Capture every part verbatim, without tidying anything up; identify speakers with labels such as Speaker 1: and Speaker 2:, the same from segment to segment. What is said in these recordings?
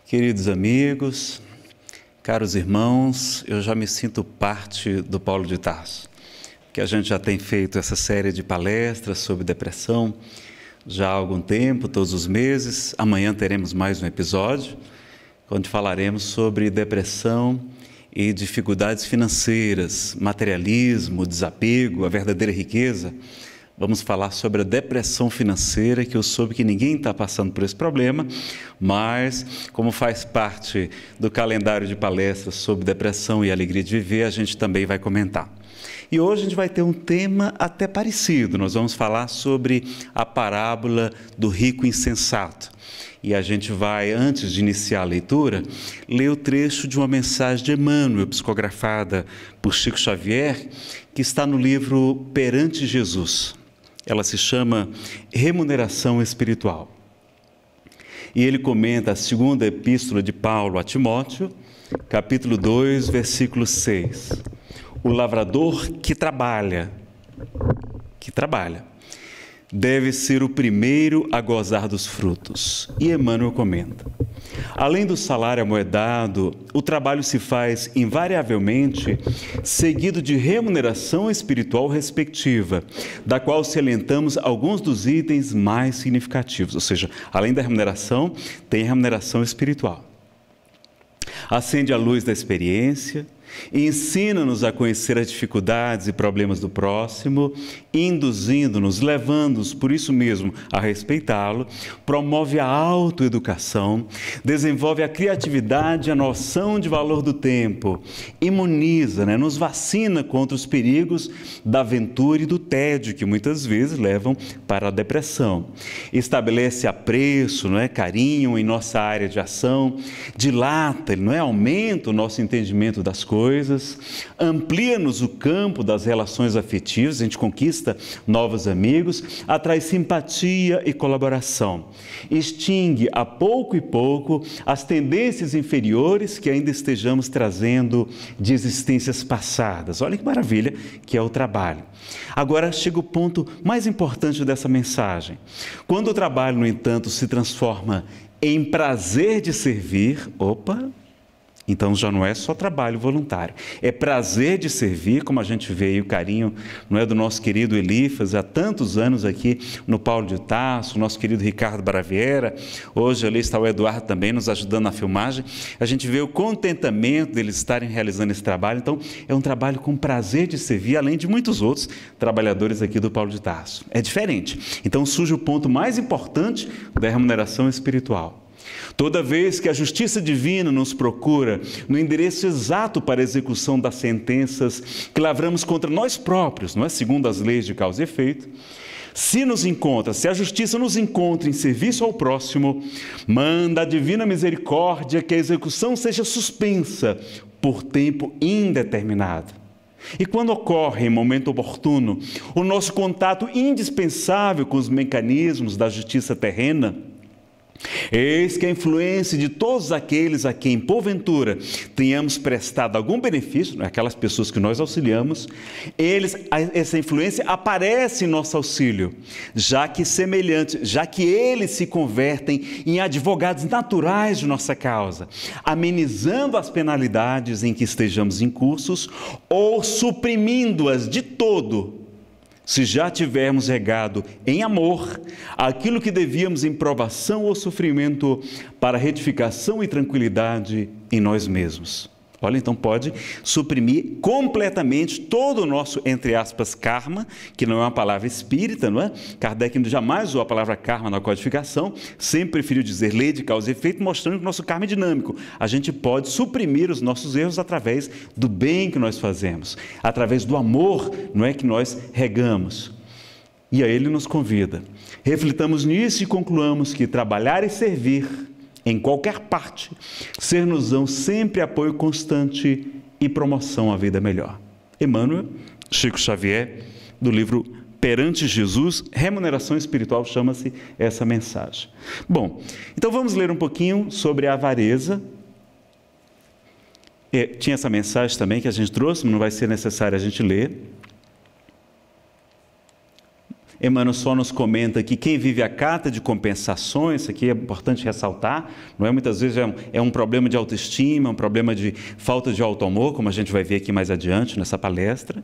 Speaker 1: Queridos amigos, caros irmãos, eu já me sinto parte do Paulo de Tarso, que a gente já tem feito essa série de palestras sobre depressão já há algum tempo, todos os meses. Amanhã teremos mais um episódio, onde falaremos sobre depressão e dificuldades financeiras, materialismo, desapego, a verdadeira riqueza. Vamos falar sobre a depressão financeira, que eu soube que ninguém está passando por esse problema, mas como faz parte do calendário de palestras sobre depressão e alegria de viver, a gente também vai comentar. E hoje a gente vai ter um tema até parecido, nós vamos falar sobre a parábola do rico insensato. E a gente vai, antes de iniciar a leitura, ler o trecho de uma mensagem de Emmanuel, psicografada por Chico Xavier, que está no livro Perante Jesus. Ela se chama Remuneração Espiritual. E ele comenta a segunda epístola de Paulo a Timóteo, capítulo dois, versículo seis. O lavrador que trabalha, que trabalha, deve ser o primeiro a gozar dos frutos. E Emmanuel comenta: além do salário amoedado, o trabalho se faz invariavelmente seguido de remuneração espiritual respectiva, da qual salientamos alguns dos itens mais significativos. Ou seja, além da remuneração, tem a remuneração espiritual. Acende a luz da experiência, ensina-nos a conhecer as dificuldades e problemas do próximo, induzindo-nos, levando-nos, por isso mesmo, a respeitá-lo, promove a autoeducação, desenvolve a criatividade e a noção de valor do tempo, imuniza, né, nos vacina contra os perigos da aventura e do tédio, que muitas vezes levam para a depressão. Estabelece apreço, não é, carinho em nossa área de ação, dilata, não é, aumenta o nosso entendimento das coisas, coisas, amplia-nos o campo das relações afetivas, a gente conquista novos amigos, atrai simpatia e colaboração, extingue a pouco e pouco as tendências inferiores que ainda estejamos trazendo de existências passadas. Olha que maravilha que é o trabalho. Agora chega o ponto mais importante dessa mensagem. Quando o trabalho, no entanto, se transforma em prazer de servir, opa, então já não é só trabalho voluntário, é prazer de servir, como a gente vê aí o carinho, não é, do nosso querido Elifas, há tantos anos aqui no Paulo de Tarso, nosso querido Ricardo Baraviera, hoje ali está o Eduardo também nos ajudando na filmagem, a gente vê o contentamento deles estarem realizando esse trabalho. Então é um trabalho com prazer de servir, além de muitos outros trabalhadores aqui do Paulo de Tarso. É diferente. Então surge o ponto mais importante da remuneração espiritual. Toda vez que a justiça divina nos procura no endereço exato para a execução das sentenças que lavramos contra nós próprios, não é, segundo as leis de causa e efeito, se nos encontra, se a justiça nos encontra em serviço ao próximo, manda a divina misericórdia que a execução seja suspensa por tempo indeterminado. E quando ocorre, em momento oportuno, o nosso contato indispensável com os mecanismos da justiça terrena, eis que a influência de todos aqueles a quem, porventura, tenhamos prestado algum benefício, aquelas pessoas que nós auxiliamos, eles, essa influência aparece em nosso auxílio, já que semelhante, já que eles se convertem em advogados naturais de nossa causa, amenizando as penalidades em que estejamos incursos ou suprimindo-as de todo, se já tivermos regado em amor aquilo que devíamos em provação ou sofrimento para retificação e tranquilidade em nós mesmos. Olha, então pode suprimir completamente todo o nosso, entre aspas, karma, que não é uma palavra espírita, não é? Kardec jamais usou a palavra karma na codificação, sempre preferiu dizer lei de causa e efeito, mostrando que o nosso karma é dinâmico. A gente pode suprimir os nossos erros através do bem que nós fazemos, através do amor, não é, que nós regamos. E aí ele nos convida. Reflitamos nisso e concluamos que trabalhar e servir em qualquer parte, ser-nos-ão sempre apoio constante e promoção à vida melhor. Emmanuel, Chico Xavier, do livro Perante Jesus, Remuneração Espiritual, chama-se essa mensagem. Bom, então vamos ler um pouquinho sobre a avareza. É, tinha essa mensagem também que a gente trouxe, mas não vai ser necessário a gente ler. Emmanuel só nos comenta que quem vive a carta de compensações, isso aqui é importante ressaltar, não é? Muitas vezes é um, é um problema de autoestima, um problema de falta de auto-amor, como a gente vai ver aqui mais adiante nessa palestra,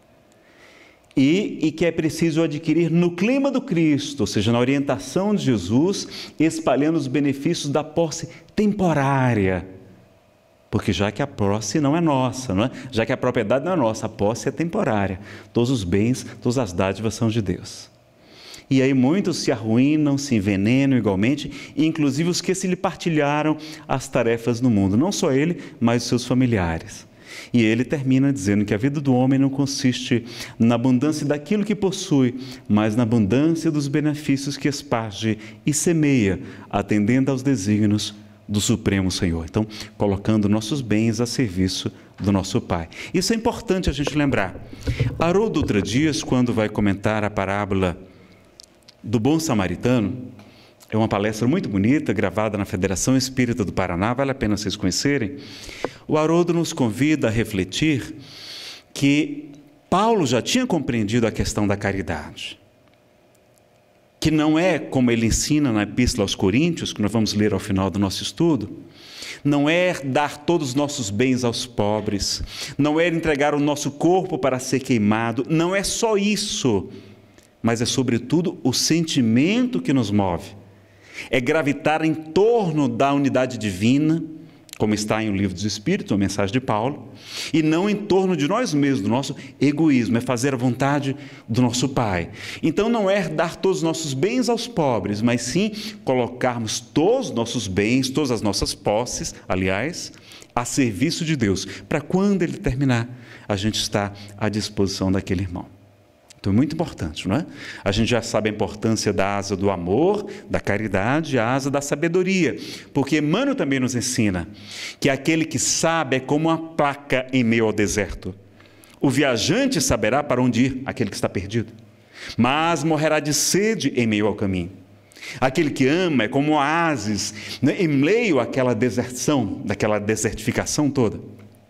Speaker 1: e, e que é preciso adquirir no clima do Cristo, ou seja, na orientação de Jesus, espalhando os benefícios da posse temporária, porque já que a posse não é nossa, não é? Já que a propriedade não é nossa, a posse é temporária. Todos os bens, todas as dádivas são de Deus. E aí muitos se arruinam, se envenenam igualmente, inclusive os que se lhe partilharam as tarefas no mundo. Não só ele, mas os seus familiares. E ele termina dizendo que a vida do homem não consiste na abundância daquilo que possui, mas na abundância dos benefícios que esparge e semeia, atendendo aos desígnios do Supremo Senhor. Então, colocando nossos bens a serviço do nosso Pai. Isso é importante a gente lembrar. Haroldo Dutra Dias, quando vai comentar a parábola do Bom Samaritano, é uma palestra muito bonita, gravada na Federação Espírita do Paraná, vale a pena vocês conhecerem. O Haroldo nos convida a refletir que Paulo já tinha compreendido a questão da caridade, que não é como ele ensina na Epístola aos Coríntios, que nós vamos ler ao final do nosso estudo, não é dar todos os nossos bens aos pobres, não é entregar o nosso corpo para ser queimado, não é só isso, mas é sobretudo o sentimento que nos move, é gravitar em torno da unidade divina, como está em O Livro dos Espíritos, a mensagem de Paulo, e não em torno de nós mesmos, do nosso egoísmo, é fazer a vontade do nosso Pai. Então não é dar todos os nossos bens aos pobres, mas sim colocarmos todos os nossos bens, todas as nossas posses, aliás, a serviço de Deus, para quando Ele terminar, a gente está à disposição daquele irmão. Então é muito importante, não é? A gente já sabe a importância da asa do amor, da caridade, a asa da sabedoria, porque Emmanuel também nos ensina que aquele que sabe é como uma placa em meio ao deserto. O viajante saberá para onde ir, aquele que está perdido, mas morrerá de sede em meio ao caminho. Aquele que ama é como um oásis, né, em meio àquela deserção, daquela desertificação toda.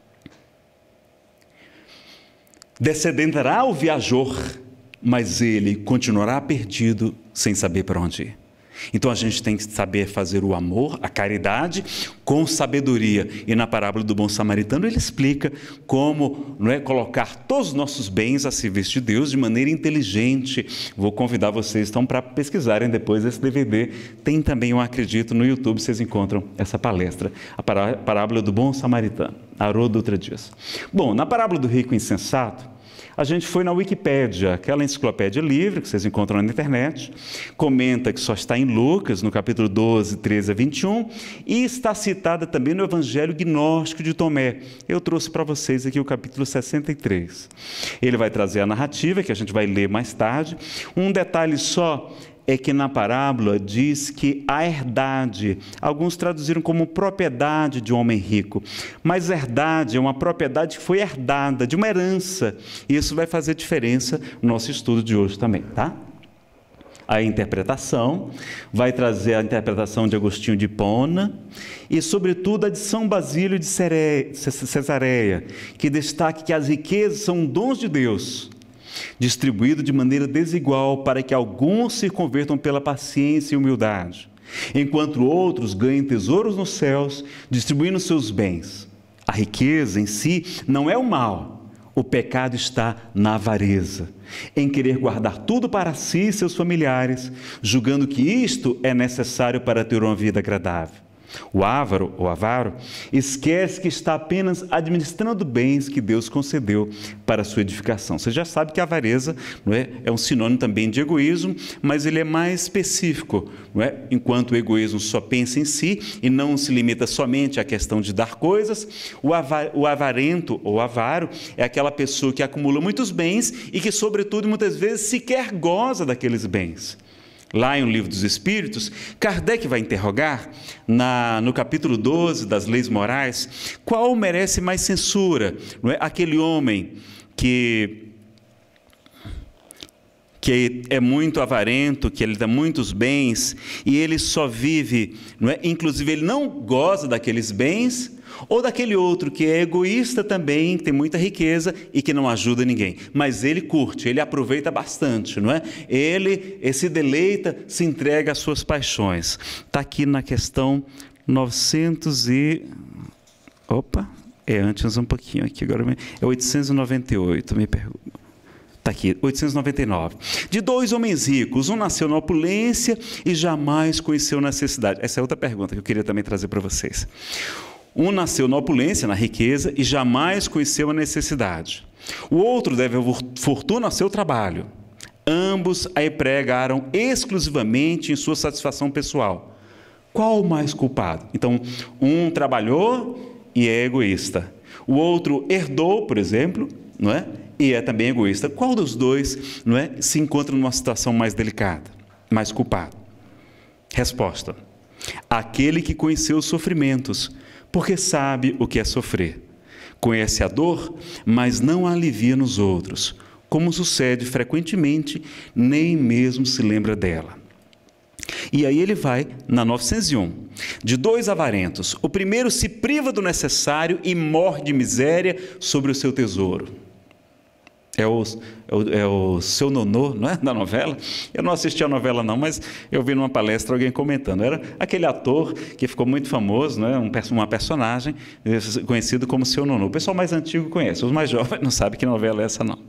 Speaker 1: Descedentará o viajor, mas ele continuará perdido sem saber para onde ir. Então a gente tem que saber fazer o amor, a caridade, com sabedoria. E na parábola do Bom Samaritano ele explica como, não é, colocar todos os nossos bens a serviço de Deus de maneira inteligente. Vou convidar vocês então para pesquisarem depois esse D V D. Tem também, eu acredito, no YouTube vocês encontram essa palestra, a parábola do Bom Samaritano, Haroldo Dutra Dias. Bom, na parábola do rico insensato, a gente foi na Wikipédia, aquela enciclopédia livre que vocês encontram na internet, comenta que só está em Lucas, no capítulo doze, treze a vinte e um, e está citada também no Evangelho Gnóstico de Tomé. Eu trouxe para vocês aqui o capítulo sessenta e três. Ele vai trazer a narrativa, que a gente vai ler mais tarde. Um detalhe só é que na parábola diz que a herdade, alguns traduziram como propriedade de um homem rico, mas herdade é uma propriedade que foi herdada, de uma herança, e isso vai fazer diferença no nosso estudo de hoje também, tá? A interpretação, vai trazer a interpretação de Agostinho de Hipona e, sobretudo, a de São Basílio de Cesareia, que destaca que as riquezas são dons de Deus, distribuído de maneira desigual para que alguns se convertam pela paciência e humildade, enquanto outros ganhem tesouros nos céus, distribuindo seus bens. A riqueza em si não é o mal, o pecado está na avareza, em querer guardar tudo para si e seus familiares, julgando que isto é necessário para ter uma vida agradável. O avaro, ou avaro, esquece que está apenas administrando bens que Deus concedeu para a sua edificação. Você já sabe que a avareza, não é, é um sinônimo também de egoísmo, mas ele é mais específico, não é? Enquanto o egoísmo só pensa em si e não se limita somente à questão de dar coisas, o, avar, o avarento ou avaro é aquela pessoa que acumula muitos bens e que, sobretudo, muitas vezes sequer goza daqueles bens. Lá em O Livro dos Espíritos, Kardec vai interrogar, na, no capítulo doze das Leis Morais, qual merece mais censura, não é? Aquele homem que, que é muito avarento, que ele dá muitos bens, e ele só vive, não é? Inclusive ele não goza daqueles bens, ou daquele outro que é egoísta também, que tem muita riqueza e que não ajuda ninguém, mas ele curte, ele aproveita bastante, não é? Ele, ele se deleita, se entrega às suas paixões. Está aqui na questão novecentos e... Opa, é antes um pouquinho aqui, agora é oitocentos e noventa e oito, me pergunto. Está aqui, oitocentos e noventa e nove. De dois homens ricos, um nasceu na opulência e jamais conheceu necessidade. Essa é outra pergunta que eu queria também trazer para vocês. Um nasceu na opulência, na riqueza, e jamais conheceu a necessidade. O outro deve fortuna ao seu trabalho. Ambos a empregaram exclusivamente em sua satisfação pessoal. Qual o mais culpado? Então, um trabalhou e é egoísta. O outro herdou, por exemplo, não é? E é também egoísta. Qual dos dois, não é, se encontra numa situação mais delicada, mais culpado? Resposta: aquele que conheceu os sofrimentos, porque sabe o que é sofrer. Conhece a dor, mas não a alivia nos outros. Como sucede frequentemente, nem mesmo se lembra dela. E aí ele vai na novecentos e um. De dois avarentos, o primeiro se priva do necessário e morre de miséria sobre o seu tesouro. É o, é, o, é o Seu Nonô, não é? Da novela. Eu não assisti a novela não, mas eu vi numa palestra alguém comentando. Era aquele ator que ficou muito famoso, não é? um, uma personagem conhecido como Seu Nonô. O pessoal mais antigo conhece, os mais jovens não sabem que novela é essa não.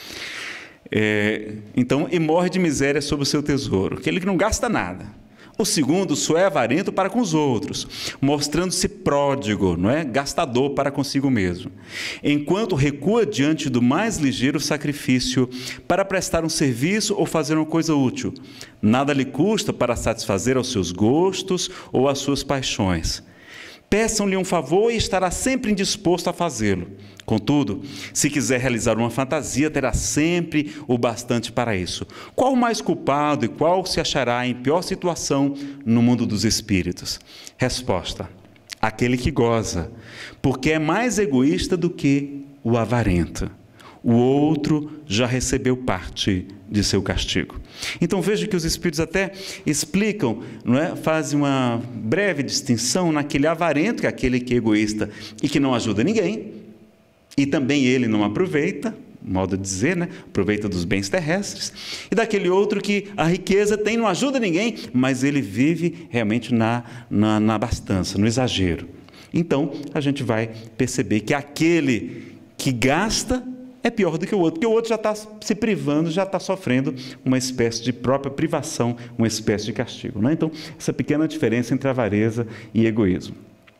Speaker 1: É, então, e morre de miséria sobre o seu tesouro, aquele que não gasta nada. O segundo só é avarento para com os outros, mostrando-se pródigo, não é? Gastador para consigo mesmo. Enquanto recua diante do mais ligeiro sacrifício para prestar um serviço ou fazer uma coisa útil, nada lhe custa para satisfazer aos seus gostos ou às suas paixões. Peçam-lhe um favor e estará sempre indisposto a fazê-lo. Contudo, se quiser realizar uma fantasia, terá sempre o bastante para isso. Qual o mais culpado e qual se achará em pior situação no mundo dos espíritos? Resposta: aquele que goza, porque é mais egoísta do que o avarento. O outro já recebeu parte de seu castigo. Então veja que os espíritos até explicam, não é? Fazem uma breve distinção naquele avarento, que é aquele que é egoísta e que não ajuda ninguém, e também ele não aproveita, modo de dizer, né? Aproveita dos bens terrestres, e daquele outro que a riqueza tem, não ajuda ninguém, mas ele vive realmente na, na, na abastança, no exagero. Então a gente vai perceber que aquele que gasta é pior do que o outro, porque o outro já está se privando, já está sofrendo uma espécie de própria privação, uma espécie de castigo, né? Então, essa pequena diferença entre avareza e egoísmo.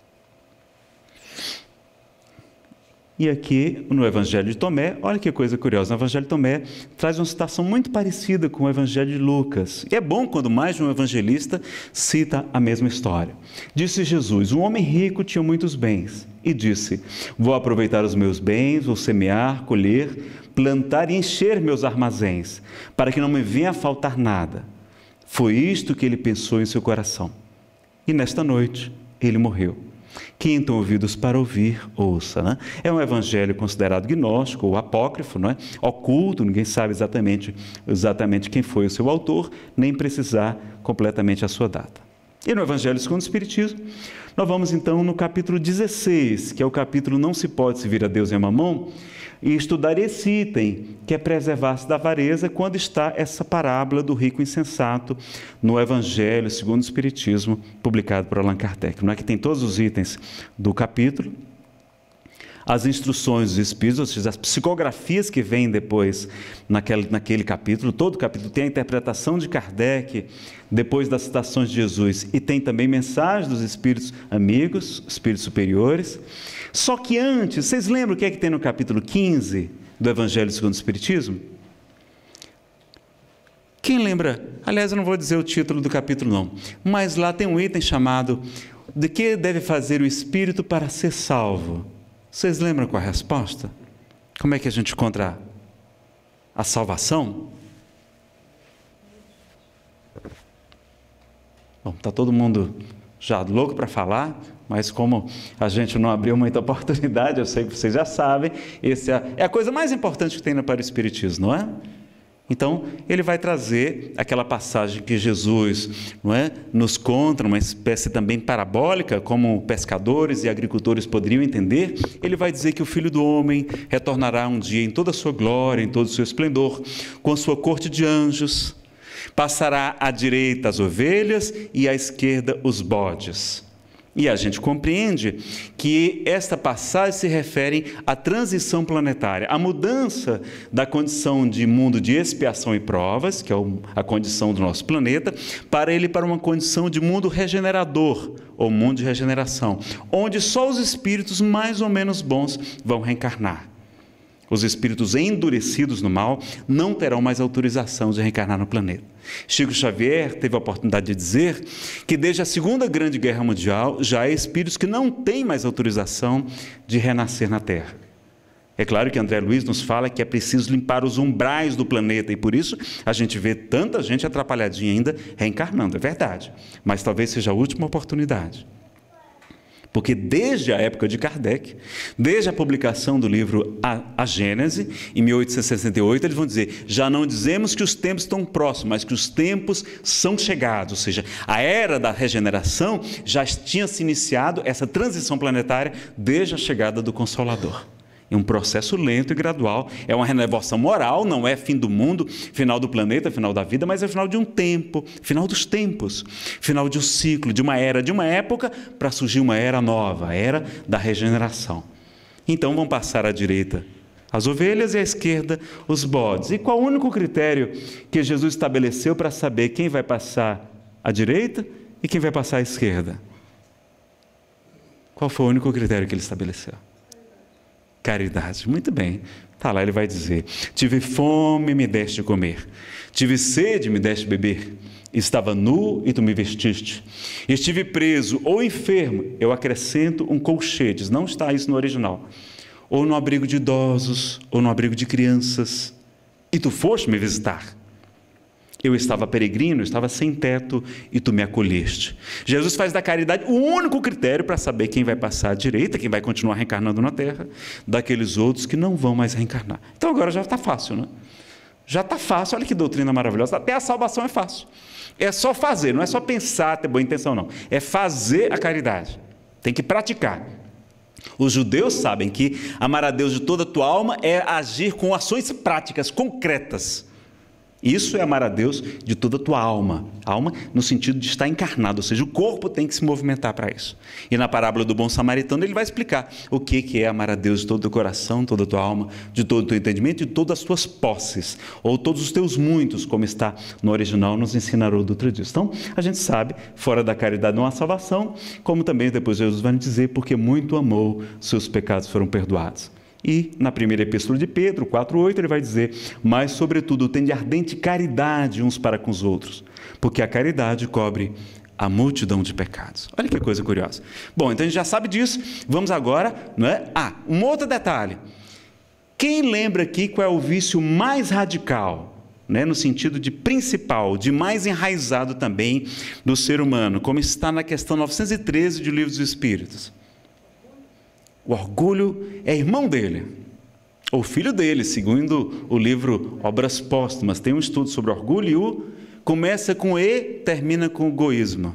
Speaker 1: E aqui, no Evangelho de Tomé, olha que coisa curiosa, no Evangelho de Tomé traz uma citação muito parecida com o Evangelho de Lucas. E é bom quando mais de um evangelista cita a mesma história. Disse Jesus: um homem rico tinha muitos bens, e disse: vou aproveitar os meus bens, vou semear, colher, plantar e encher meus armazéns, para que não me venha a faltar nada. Foi isto que ele pensou em seu coração. E nesta noite, ele morreu. Quem tem ouvidos para ouvir, ouça. Né? É um evangelho considerado gnóstico ou apócrifo, não é? Oculto, ninguém sabe exatamente, exatamente quem foi o seu autor, nem precisar completamente a sua data. E no Evangelho segundo o Espiritismo, nós vamos então no capítulo dezesseis, que é o capítulo Não se pode servir a Deus e a Mamão, e estudar esse item, que é preservar-se da avareza, quando está essa parábola do rico insensato no Evangelho segundo o Espiritismo, publicado por Allan Kardec. Não é que tem todos os itens do capítulo, as instruções dos Espíritos, ou seja, as psicografias que vêm depois naquele, naquele capítulo. Todo capítulo tem a interpretação de Kardec, depois das citações de Jesus, e tem também mensagens dos Espíritos amigos, Espíritos superiores. Só que antes, vocês lembram o que é que tem no capítulo quinze do Evangelho segundo o Espiritismo? Quem lembra? Aliás, eu não vou dizer o título do capítulo não, mas lá tem um item chamado de que deve fazer o Espírito para ser salvo. Vocês lembram qual é a resposta? Como é que a gente encontra a salvação? Bom, está todo mundo já louco para falar, mas como a gente não abriu muita oportunidade, eu sei que vocês já sabem, esse é, é a coisa mais importante que tem no Espiritismo, não é? Então, ele vai trazer aquela passagem que Jesus, não é, nos conta, uma espécie também parabólica, como pescadores e agricultores poderiam entender. Ele vai dizer que o Filho do Homem retornará um dia em toda a sua glória, em todo o seu esplendor, com a sua corte de anjos, passará à direita as ovelhas e à esquerda os bodes. E a gente compreende que esta passagem se refere à transição planetária, à mudança da condição de mundo de expiação e provas, que é a condição do nosso planeta, para ele para uma condição de mundo regenerador, ou mundo de regeneração, onde só os espíritos mais ou menos bons vão reencarnar. Os espíritos endurecidos no mal não terão mais autorização de reencarnar no planeta. Chico Xavier teve a oportunidade de dizer que desde a Segunda Grande Guerra Mundial já há espíritos que não têm mais autorização de renascer na Terra. É claro que André Luiz nos fala que é preciso limpar os umbrais do planeta e por isso a gente vê tanta gente atrapalhadinha ainda reencarnando, é verdade. Mas talvez seja a última oportunidade. Porque desde a época de Kardec, desde a publicação do livro A, a Gênese, em mil oitocentos e sessenta e oito, eles vão dizer, já não dizemos que os tempos estão próximos, mas que os tempos são chegados, ou seja, a era da regeneração já tinha se iniciado, essa transição planetária, desde a chegada do Consolador. É um processo lento e gradual, é uma renovação moral, não é fim do mundo, final do planeta, final da vida, mas é final de um tempo, final dos tempos, final de um ciclo, de uma era, de uma época, para surgir uma era nova, a era da regeneração. Então vão passar à direita as ovelhas e à esquerda os bodes. E qual o único critério que Jesus estabeleceu para saber quem vai passar à direita e quem vai passar à esquerda? Qual foi o único critério que ele estabeleceu? Caridade. Muito bem. Está lá, ele vai dizer, tive fome, me deste de comer. Tive sede, me deste de beber. Estava nu e tu me vestiste. Estive preso ou enfermo, eu acrescento um colchete. Não está isso no original. Ou no abrigo de idosos, ou no abrigo de crianças. E tu foste me visitar. Eu estava peregrino, eu estava sem teto e tu me acolheste. Jesus faz da caridade o único critério para saber quem vai passar à direita, quem vai continuar reencarnando na Terra, daqueles outros que não vão mais reencarnar. Então agora já está fácil, né? Já está fácil, olha que doutrina maravilhosa. Até a salvação é fácil. É só fazer, não é só pensar, ter boa intenção, não. É fazer a caridade. Tem que praticar. Os judeus sabem que amar a Deus de toda a tua alma é agir com ações práticas, concretas. Isso é amar a Deus de toda a tua alma. Alma no sentido de estar encarnado, ou seja, o corpo tem que se movimentar para isso. E na parábola do bom samaritano ele vai explicar o que é amar a Deus de todo o coração, toda a tua alma, de todo o teu entendimento e de todas as tuas posses, ou todos os teus muitos, como está no original, nos ensina Haroldo Dutra disso. Então, a gente sabe, fora da caridade não há salvação, como também depois Jesus vai nos dizer, porque muito amou, seus pecados foram perdoados. E na primeira epístola de Pedro, quatro oito, ele vai dizer, mas sobretudo tende ardente caridade uns para com os outros, porque a caridade cobre a multidão de pecados. Olha que coisa curiosa. Bom, então a gente já sabe disso, vamos agora, não é? Ah, um outro detalhe. Quem lembra aqui qual é o vício mais radical, né, no sentido de principal, de mais enraizado também do ser humano, como está na questão novecentos e treze de Livro dos Espíritos? O orgulho é irmão dele, ou filho dele, segundo o livro Obras Póstumas. Tem um estudo sobre orgulho e o começa com E, termina com egoísmo.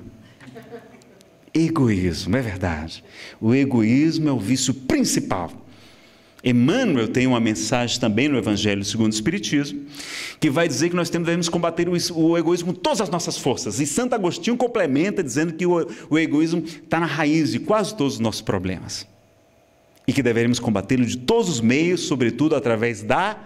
Speaker 1: Egoísmo, é verdade. O egoísmo é o vício principal. Emmanuel tem uma mensagem também no Evangelho segundo o Espiritismo, que vai dizer que nós temos, devemos combater o, o egoísmo com todas as nossas forças. E Santo Agostinho complementa dizendo que o, o egoísmo está na raiz de quase todos os nossos problemas. E que deveríamos combatê-lo de todos os meios, sobretudo através da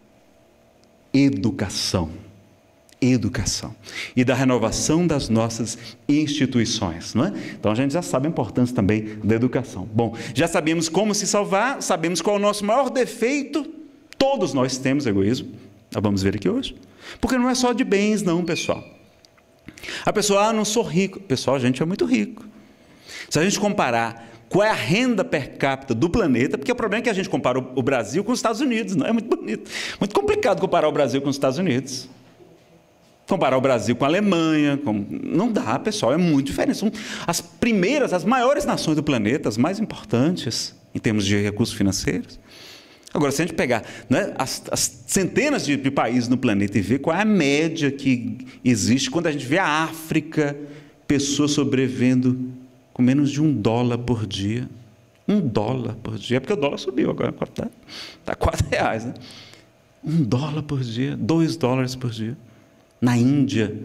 Speaker 1: educação. Educação. E da renovação das nossas instituições, não é? Então a gente já sabe a importância também da educação. Bom, já sabemos como se salvar, sabemos qual é o nosso maior defeito. Todos nós temos egoísmo. Nós vamos ver aqui hoje. Porque não é só de bens, não, pessoal. A pessoa, ah, não sou rico. Pessoal, a gente é muito rico. Se a gente comparar qual é a renda per capita do planeta, porque o problema é que a gente compara o Brasil com os Estados Unidos, não é muito bonito, muito complicado comparar o Brasil com os Estados Unidos, comparar o Brasil com a Alemanha, com... não dá, pessoal, é muito diferente, são as primeiras, as maiores nações do planeta, as mais importantes em termos de recursos financeiros. Agora, se a gente pegar, né, as, as centenas de, de países no planeta e ver qual é a média que existe, quando a gente vê a África, pessoas sobrevivendo com menos de um dólar por dia. Um dólar por dia, porque o dólar subiu agora, está tá quatro reais, né? Um dólar por dia, dois dólares por dia. Na Índia,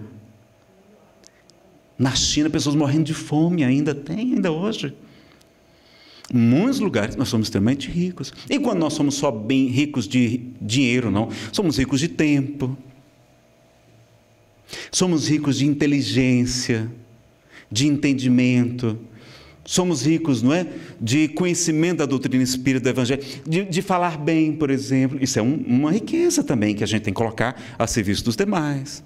Speaker 1: na China, pessoas morrendo de fome, ainda tem, ainda hoje. Em muitos lugares nós somos extremamente ricos. E quando nós somos só bem ricos de dinheiro, não, somos ricos de tempo. Somos ricos de inteligência, de entendimento. Somos ricos, não é? De conhecimento da doutrina espírita do Evangelho, de, de falar bem, por exemplo. Isso é um, uma riqueza também que a gente tem que colocar a serviço dos demais.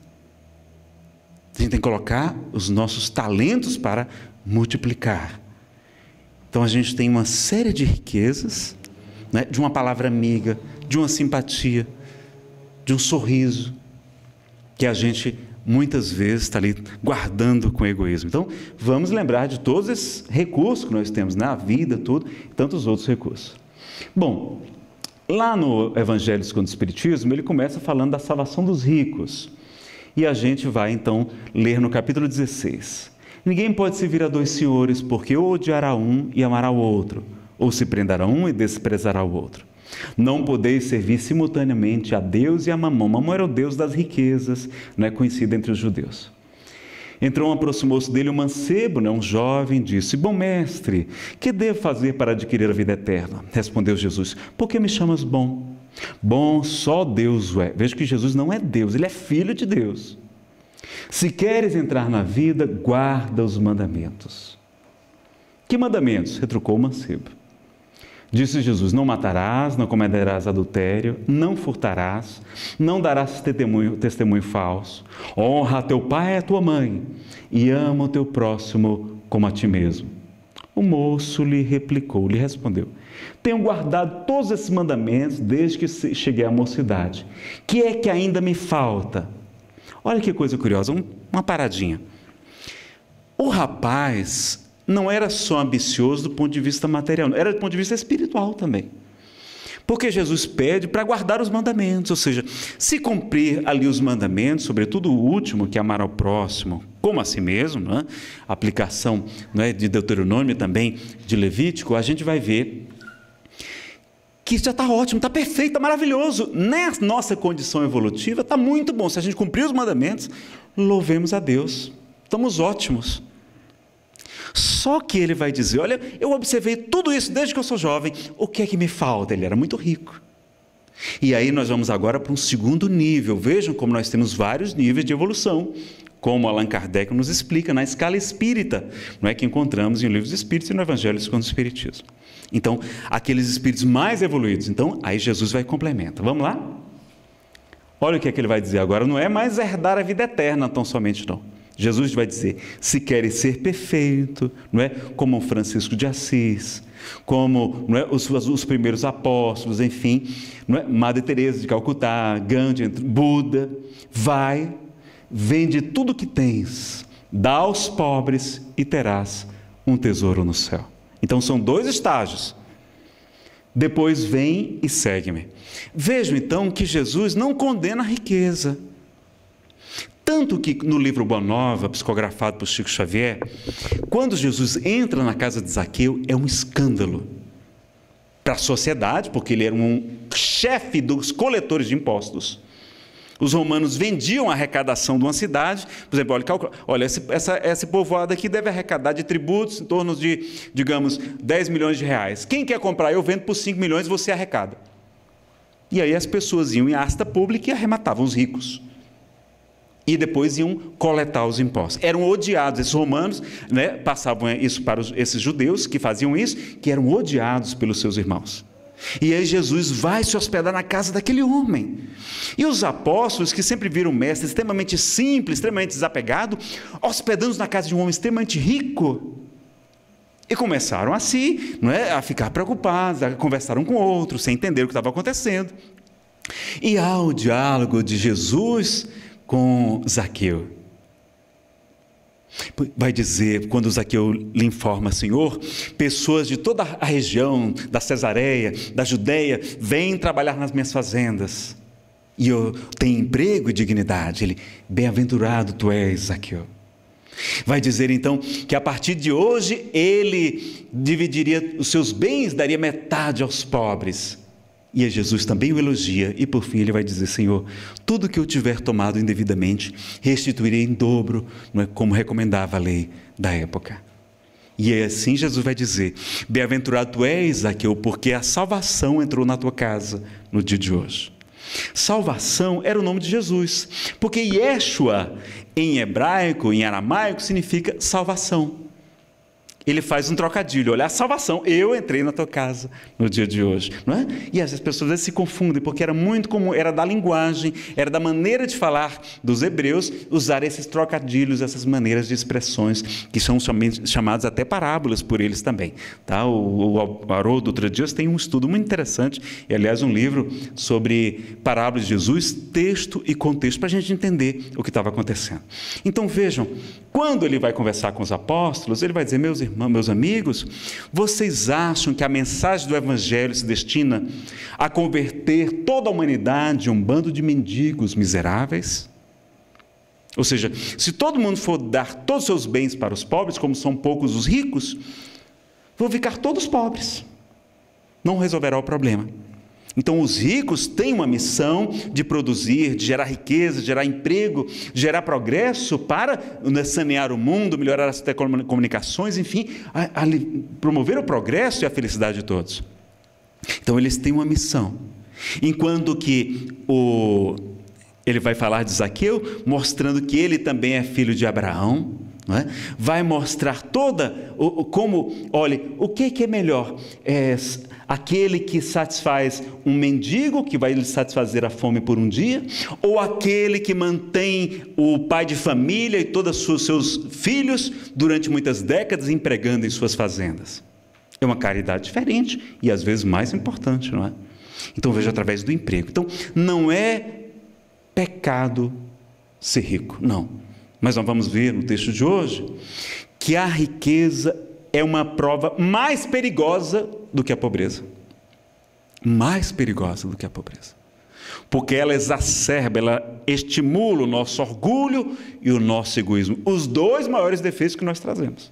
Speaker 1: A gente tem que colocar os nossos talentos para multiplicar. Então a gente tem uma série de riquezas, né? De uma palavra amiga, de uma simpatia, de um sorriso, que a gente muitas vezes está ali guardando com egoísmo. Então, vamos lembrar de todos esses recursos que nós temos na vida, tudo, e tantos outros recursos. Bom, lá no Evangelho segundo o Espiritismo, ele começa falando da salvação dos ricos. E a gente vai, então, ler no capítulo dezesseis. Ninguém pode servir a dois senhores, porque ou odiará um e amará o outro, ou se prenderá um e desprezará o outro. Não podeis servir simultaneamente a Deus e a Mamon. Mamon era o deus das riquezas, não é conhecido entre os judeus. Então aproximou-se dele um mancebo, né, um jovem, disse: bom mestre, que devo fazer para adquirir a vida eterna? Respondeu Jesus: por que me chamas bom? Bom só Deus o é. Veja que Jesus não é Deus, ele é filho de Deus. Se queres entrar na vida, guarda os mandamentos. Que mandamentos? Retrucou o mancebo. Disse Jesus: não matarás, não cometerás adultério, não furtarás, não darás testemunho, testemunho falso, honra a teu pai e a tua mãe, e ama o teu próximo como a ti mesmo. O moço lhe replicou, lhe respondeu: tenho guardado todos esses mandamentos desde que cheguei à mocidade. Que é que ainda me falta? Olha que coisa curiosa, um, uma paradinha. O rapaz não era só ambicioso do ponto de vista material, era do ponto de vista espiritual também. Porque Jesus pede para guardar os mandamentos, ou seja, se cumprir ali os mandamentos, sobretudo o último, que é amar ao próximo, como a si mesmo, não é? A aplicação, não é, de Deuteronômio também, de Levítico, a gente vai ver que isso já está ótimo, está perfeito, está maravilhoso. Na nossa condição evolutiva está muito bom. Se a gente cumprir os mandamentos, louvemos a Deus, estamos ótimos. Só que ele vai dizer: olha, eu observei tudo isso desde que eu sou jovem, o que é que me falta? Ele era muito rico. E aí nós vamos agora para um segundo nível. Vejam como nós temos vários níveis de evolução, como Allan Kardec nos explica na escala espírita, não é, que encontramos em livros espíritos e no Evangelho segundo o Espiritismo. Então, aqueles espíritos mais evoluídos. Então, aí Jesus vai e complementa. Vamos lá? Olha o que é que ele vai dizer agora. Não é mais herdar a vida eterna tão somente, não. Jesus vai dizer: se queres ser perfeito, não é, como Francisco de Assis, como, não é, os, os primeiros apóstolos, enfim, não é, Madre Teresa de Calcutá, Gandhi, Buda, vai, vende tudo que tens, dá aos pobres e terás um tesouro no céu. Então são dois estágios. Depois vem e segue-me. Vejam então que Jesus não condena a riqueza. Tanto que no livro Boa Nova, psicografado por Chico Xavier, quando Jesus entra na casa de Zaqueu, é um escândalo para a sociedade, porque ele era um chefe dos coletores de impostos. Os romanos vendiam a arrecadação de uma cidade. Por exemplo, olha, calcula, olha esse, essa, esse povoado aqui deve arrecadar de tributos em torno de, digamos, dez milhões de reais. Quem quer comprar? Eu vendo por cinco milhões e você arrecada. E aí as pessoas iam em asta pública e arrematavam os ricos. E depois iam coletar os impostos. Eram odiados, esses romanos, né, passavam isso para os, esses judeus que faziam isso, que eram odiados pelos seus irmãos. E aí Jesus vai se hospedar na casa daquele homem. E os apóstolos, que sempre viram o mestre extremamente simples, extremamente desapegado, hospedando-se na casa de um homem extremamente rico. E começaram assim, não é, a ficar preocupados, a conversar um com o outro, sem entender o que estava acontecendo. E há o diálogo de Jesus com Zaqueu. Vai dizer, quando Zaqueu lhe informa, Senhor, pessoas de toda a região, da Cesareia, da Judeia, vêm trabalhar nas minhas fazendas, e eu tenho emprego e dignidade. Ele, bem-aventurado tu és, Zaqueu. Vai dizer então que a partir de hoje ele dividiria os seus bens, daria metade aos pobres. E Jesus também o elogia, e por fim ele vai dizer, Senhor, tudo que eu tiver tomado indevidamente, restituirei em dobro, não é, como recomendava a lei da época. E assim Jesus vai dizer, bem-aventurado tu és, Zaqueu, porque a salvação entrou na tua casa no dia de hoje. Salvação era o nome de Jesus, porque Yeshua em hebraico, em aramaico, significa salvação. Ele faz um trocadilho, olha, a salvação, eu entrei na tua casa no dia de hoje, não é? E as pessoas às vezes se confundem, porque era muito comum, era da linguagem, era da maneira de falar dos hebreus, usar esses trocadilhos, essas maneiras de expressões, que são chamadas até parábolas por eles também, tá? O, o Haroldo outro dia tem um estudo muito interessante, e aliás um livro sobre parábolas de Jesus, texto e contexto, para a gente entender o que estava acontecendo. Então vejam, quando ele vai conversar com os apóstolos, ele vai dizer, meus irmãos, meus amigos, vocês acham que a mensagem do Evangelho se destina a converter toda a humanidade em um bando de mendigos miseráveis? Ou seja, se todo mundo for dar todos os seus bens para os pobres, como são poucos os ricos, vão ficar todos pobres. Não resolverá o problema. Então os ricos têm uma missão de produzir, de gerar riqueza, de gerar emprego, de gerar progresso para sanear o mundo, melhorar as telecomunicações, enfim, a, a promover o progresso e a felicidade de todos. Então eles têm uma missão. Enquanto que o, ele vai falar de Zaqueu, mostrando que ele também é filho de Abraão, não é? Vai mostrar toda, o, o, como, olha, o que, que é melhor? É aquele que satisfaz um mendigo, que vai lhe satisfazer a fome por um dia, ou aquele que mantém o pai de família e todos os seus filhos durante muitas décadas empregando em suas fazendas? É uma caridade diferente e às vezes mais importante, não é? Então veja através do emprego. Então não é pecado ser rico, não. Mas nós vamos ver no texto de hoje que a riqueza é uma prova mais perigosa do que a pobreza. Mais perigosa do que a pobreza. Porque ela exacerba, ela estimula o nosso orgulho e o nosso egoísmo. Os dois maiores defeitos que nós trazemos.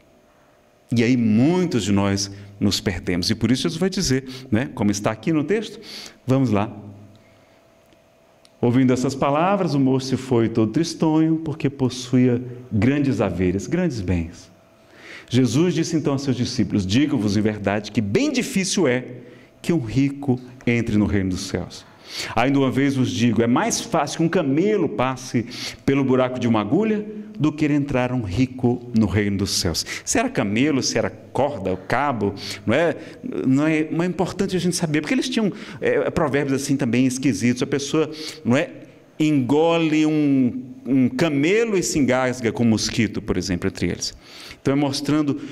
Speaker 1: E aí muitos de nós nos perdemos. E por isso Jesus vai dizer, né, como está aqui no texto, vamos lá. Ouvindo essas palavras, o moço se foi todo tristonho, porque possuía grandes haveres, grandes bens. Jesus disse então aos seus discípulos, digo-vos em verdade que bem difícil é que um rico entre no reino dos céus. Ainda uma vez vos digo, é mais fácil que um camelo passe pelo buraco de uma agulha do que entrar um rico no reino dos céus. Se era camelo, se era corda, o cabo, não é, não é, não é importante a gente saber, porque eles tinham é, provérbios assim também esquisitos. A pessoa, não é, engole um, um camelo e se engasga com um mosquito, por exemplo, entre eles. Então é mostrando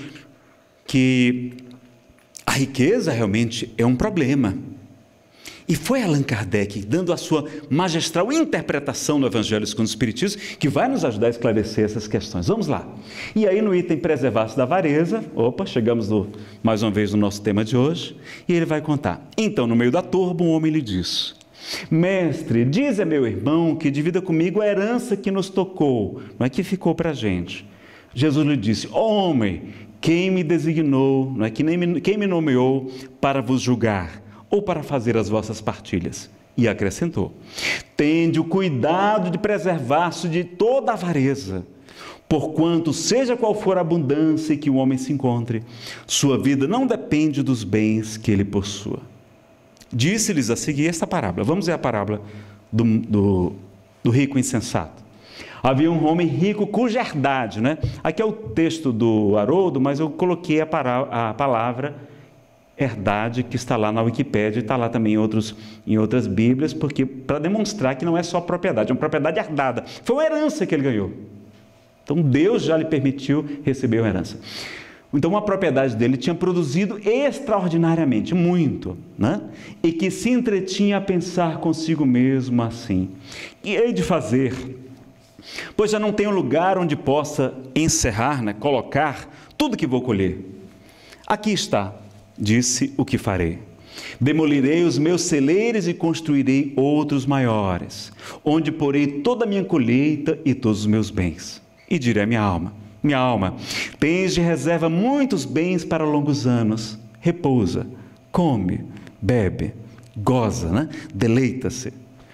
Speaker 1: que a riqueza realmente é um problema. E foi Allan Kardec, dando a sua magistral interpretação do Evangelho segundo o Espiritismo, que vai nos ajudar a esclarecer essas questões. Vamos lá. E aí no item preservar-se da avareza, opa, chegamos no, mais uma vez no nosso tema de hoje, e ele vai contar. Então, no meio da turba, um homem lhe disse, mestre, diz a meu irmão que divida comigo a herança que nos tocou, não é que ficou para a gente. Jesus lhe disse, homem, quem me designou, não é que nem me, quem me nomeou para vos julgar, ou para fazer as vossas partilhas? E acrescentou, tende o cuidado de preservar-se de toda avareza, porquanto, seja qual for a abundância que o homem se encontre, sua vida não depende dos bens que ele possua. Disse-lhes a seguir esta parábola. Vamos ver a parábola do, do, do rico insensato. Havia um homem rico cuja herdade, né? Aqui é o texto do Haroldo, mas eu coloquei a, para, a palavra herdade, que está lá na Wikipédia, e está lá também em, outros, em outras Bíblias, porque para demonstrar que não é só propriedade, é uma propriedade herdada. Foi uma herança que ele ganhou. Então Deus já lhe permitiu receber uma herança. Então uma propriedade dele tinha produzido extraordinariamente, muito, né? E que se entretinha a pensar consigo mesmo assim, que hei de fazer pois já não tenho lugar onde possa encerrar, né, colocar tudo que vou colher. Aqui está, disse o que farei. Demolirei os meus celeiros e construirei outros maiores, onde porei toda a minha colheita e todos os meus bens. E direi à minha alma: minha alma, tens de reserva muitos bens para longos anos. Repousa, come, bebe, goza, né? Deleita-se.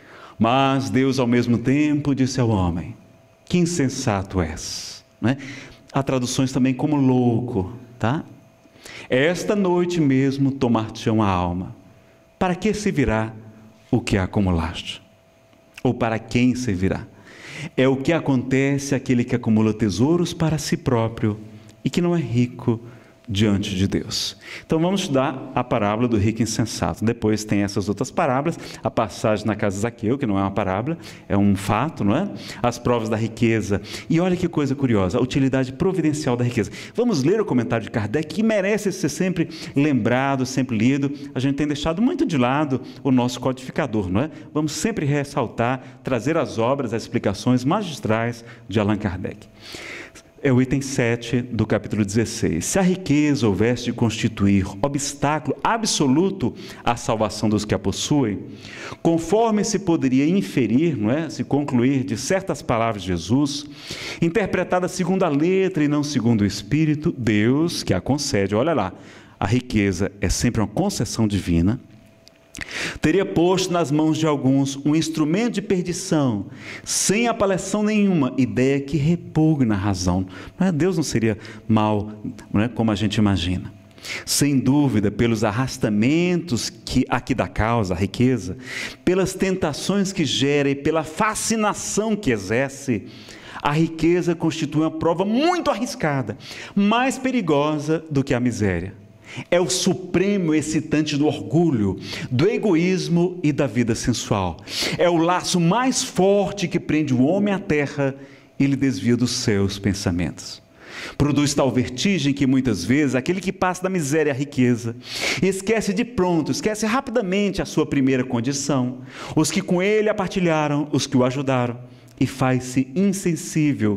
Speaker 1: Mas Deus, ao mesmo tempo, disse ao homem: que insensato és. Né? Há traduções também como louco, tá? Esta noite mesmo tomar-te-ão a alma. Para que servirá o que acumulaste? Ou para quem servirá? É o que acontece àquele que acumula tesouros para si próprio e que não é rico diante de Deus. Então vamos estudar a parábola do rico insensato. Depois tem essas outras parábolas, a passagem na casa de Zaqueu, que não é uma parábola, é um fato, não é? As provas da riqueza. E olha que coisa curiosa, a utilidade providencial da riqueza. Vamos ler o comentário de Kardec, que merece ser sempre lembrado, sempre lido. A gente tem deixado muito de lado o nosso codificador, não é? Vamos sempre ressaltar, trazer as obras, as explicações magistrais de Allan Kardec. É o item sete do capítulo dezesseis. Se a riqueza houvesse de constituir obstáculo absoluto à salvação dos que a possuem, conforme se poderia inferir, não é? Se concluir de certas palavras de Jesus, interpretadas segundo a letra e não segundo o Espírito, Deus que a concede, olha lá, a riqueza é sempre uma concessão divina, teria posto nas mãos de alguns um instrumento de perdição, sem apelação nenhuma, ideia que repugna a razão. Não é? Deus não seria mau, não é? Como a gente imagina. Sem dúvida, pelos arrastamentos que aqui dá causa, a riqueza, pelas tentações que gera e pela fascinação que exerce, a riqueza constitui uma prova muito arriscada, mais perigosa do que a miséria. É o supremo excitante do orgulho, do egoísmo e da vida sensual. É o laço mais forte que prende o homem à terra e lhe desvia dos seus pensamentos. Produz tal vertigem que muitas vezes aquele que passa da miséria à riqueza esquece de pronto, esquece rapidamente a sua primeira condição, os que com ele a partilharam, os que o ajudaram, e faz-se insensível,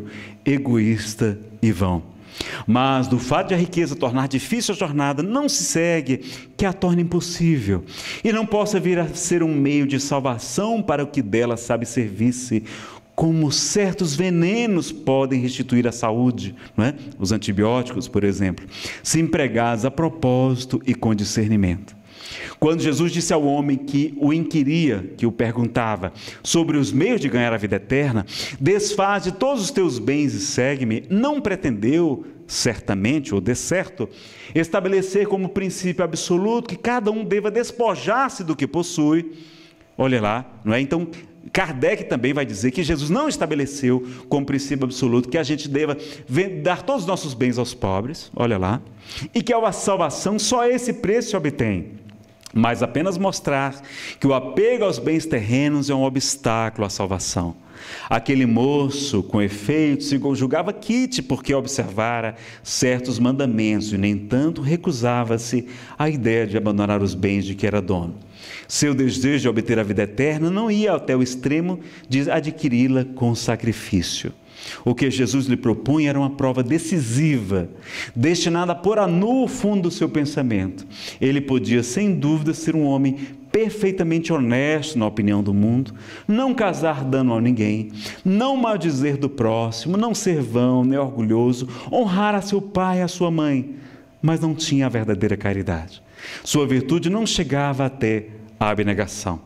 Speaker 1: egoísta e vão. Mas do fato de a riqueza tornar difícil a jornada, não se segue que a torne impossível e não possa vir a ser um meio de salvação para o que dela sabe servir-se, como certos venenos podem restituir a saúde, não é? Os antibióticos, por exemplo, se empregados a propósito e com discernimento. Quando Jesus disse ao homem que o inquiria, que o perguntava sobre os meios de ganhar a vida eterna, desfaze todos os teus bens e segue-me, não pretendeu, certamente, ou de certo, estabelecer como princípio absoluto que cada um deva despojar-se do que possui. Olha lá, não é? Então, Kardec também vai dizer que Jesus não estabeleceu como princípio absoluto que a gente deva dar todos os nossos bens aos pobres, olha lá, e que a salvação só esse preço se obtém, mas apenas mostrar que o apego aos bens terrenos é um obstáculo à salvação. Aquele moço, com efeito, se julgava quite porque observara certos mandamentos e, no entanto, recusava-se à ideia de abandonar os bens de que era dono. Seu desejo de obter a vida eterna não ia até o extremo de adquiri-la com sacrifício. O que Jesus lhe propunha era uma prova decisiva, destinada a pôr a nu o fundo do seu pensamento. Ele podia, sem dúvida, ser um homem perfeitamente honesto na opinião do mundo, não causar dano a ninguém, não maldizer do próximo, não ser vão nem orgulhoso, honrar a seu pai e a sua mãe, mas não tinha a verdadeira caridade. Sua virtude não chegava até a abnegação.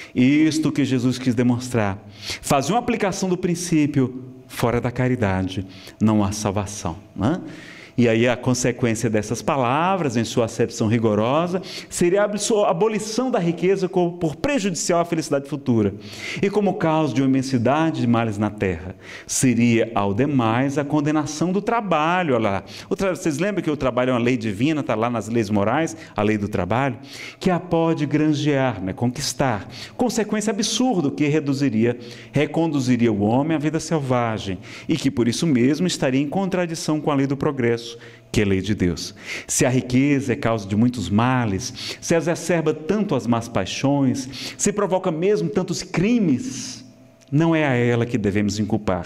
Speaker 1: Isto que Jesus quis demonstrar. Fazia uma aplicação do princípio: fora da caridade não há salvação, né? E aí a consequência dessas palavras, em sua acepção rigorosa, seria a abolição da riqueza por prejudicial à felicidade futura. E como causa de uma imensidade de males na terra, seria, ao demais, a condenação do trabalho. Olha lá. Vocês lembram que o trabalho é uma lei divina, está lá nas leis morais, a lei do trabalho, que a pode granjear, né, conquistar. Consequência absurda que reduziria, reconduziria o homem à vida selvagem e que, por isso mesmo, estaria em contradição com a lei do progresso, que é lei de Deus. Se a riqueza é causa de muitos males, se exacerba tanto as más paixões, se provoca mesmo tantos crimes, não é a ela que devemos inculpar,